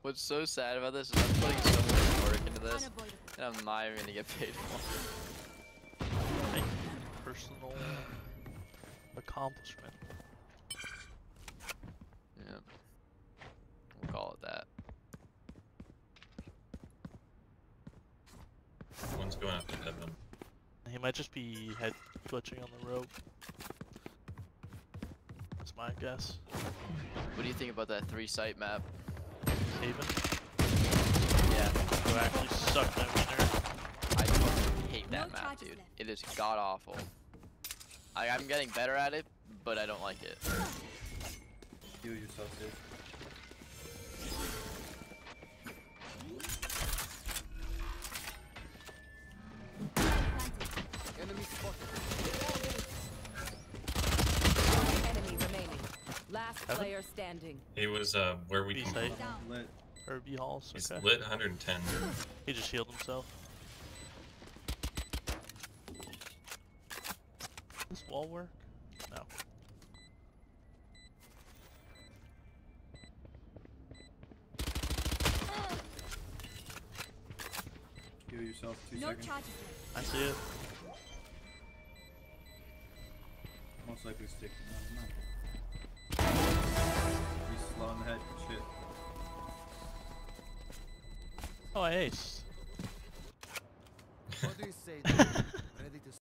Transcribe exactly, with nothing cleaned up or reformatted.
What's so sad about this is I'm putting so much work into this, and I'm not even gonna get paid for it. Thank you. Personal accomplishment. Yeah. We'll call it that. One's going after Devin. He might just be head glitching on the rope. That's my guess. What do you think about that three site map? Haven. Yeah. Who actually sucked my winner. I fucking hate that No map, charges dude. left. It is god awful. I, I'm getting better at it, but I don't like it. Heal yourself, dude. Enemy spotted. Enemy remaining. Last Heaven? player standing. He was uh where we B can site. Down. Lit. Or B halls. He's Okay. lit one hundred ten. He just healed himself. Does this wall work? No. Heal yourself. Two No seconds. charges left. I see it. Most likely stick. No, no. He's slow in the head. Shit. Oh, I aced. What do you say? Ready to